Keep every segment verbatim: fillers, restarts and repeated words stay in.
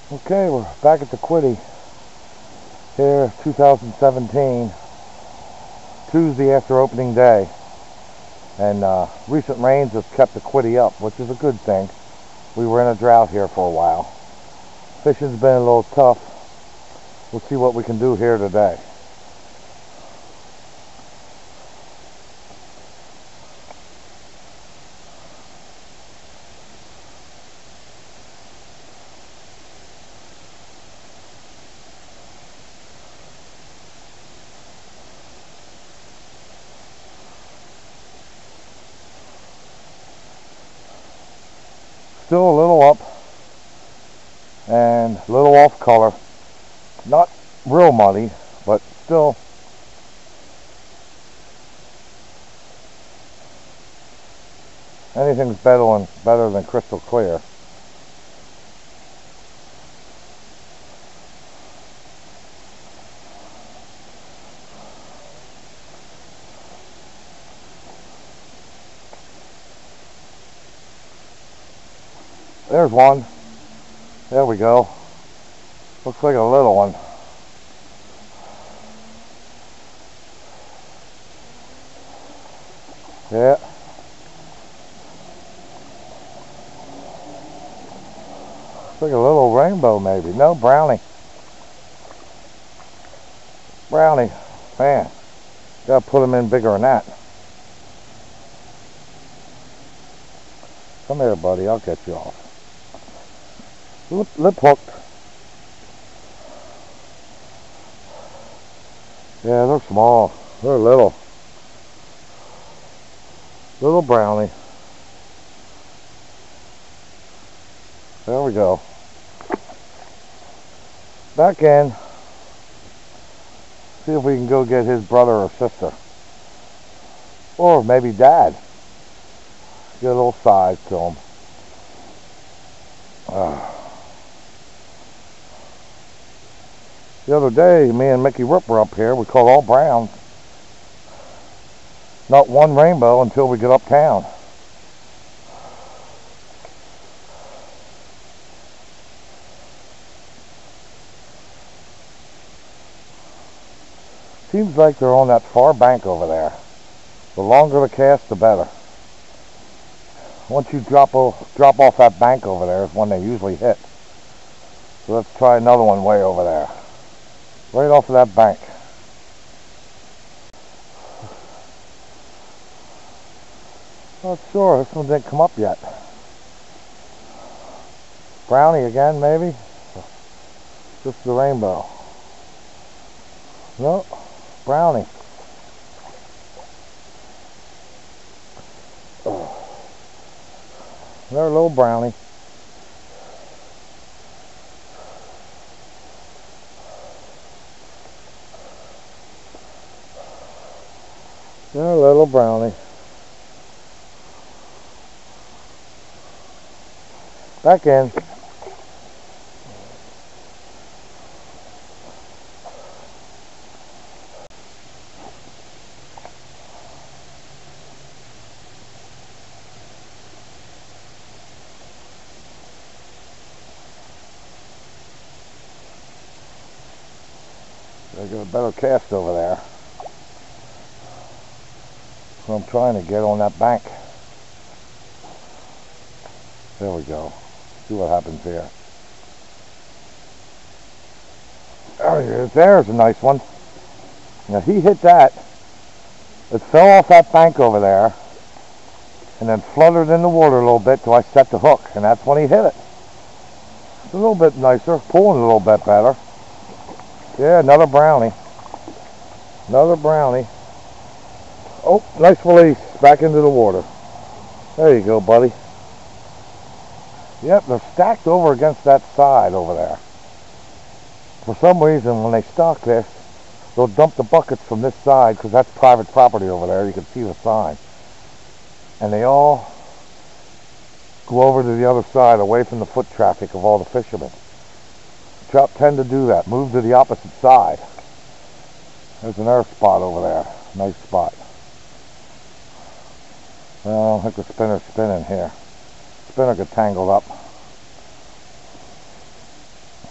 Okay, we're back at the Quiddy here, two thousand seventeen, Tuesday after opening day. And uh, recent rains have kept the Quiddy up, which is a good thing. We were in a drought here for a while. Fishing's been a little tough. We'll see what we can do here today. Still a little up and a little off color. Not real muddy, but still anything's better than, better than crystal clear. There's one. There we go. Looks like a little one. Yeah. Looks like a little rainbow maybe. No, brownie. Brownie. Man. Gotta put them in bigger than that. Come here, buddy. I'll get you off. Lip, lip hooked. Yeah, they're small. They're little. Little brownie. There we go. Back in. See if we can go get his brother or sister. Or maybe dad. Get a little size to him. Uh. The other day, me and Mickey Roop were up here. We caught all browns. Not one rainbow until we get uptown. Seems like they're on that far bank over there. The longer the cast, the better. Once you drop, drop off that bank over there is when they usually hit. So let's try another one way over there. Right off of that bank. Not sure, this one didn't come up yet. Brownie again, maybe? Just the rainbow. No, brownie. Another little brownie. A little brownie. Back in. I got a better cast over there. So I'm trying to get on that bank. There we go. See what happens here. There he is. There's a nice one. Now he hit that. It fell off that bank over there and then fluttered in the water a little bit till I set the hook, and that's when he hit it. It's a little bit nicer, pulling a little bit better. Yeah, another brownie. Another brownie. Oh, nice release. Back into the water. There you go, buddy. Yep, they're stacked over against that side over there. For some reason, when they stock this, they'll dump the buckets from this side, because that's private property over there. You can see the sign. And they all go over to the other side, away from the foot traffic of all the fishermen. Trout tend to do that. Move to the opposite side. There's an earth spot over there. Nice spot. Well, I don't think the spinner's spinning here. Spinner got tangled up.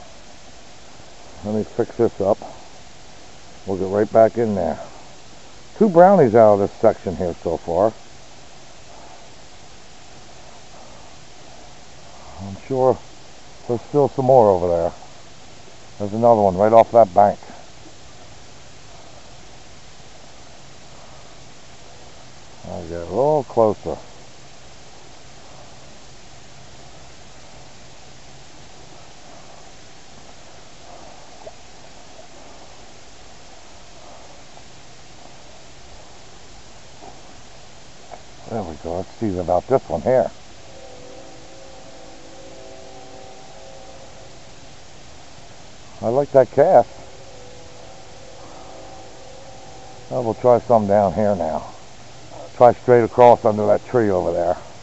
Let me fix this up. We'll get right back in there. Two brownies out of this section here so far. I'm sure there's still some more over there. There's another one right off that bank. I'll get a little closer. There we go. Let's see about this one here. I like that cast. Well, we'll try some down here now. Try straight across under that tree over there.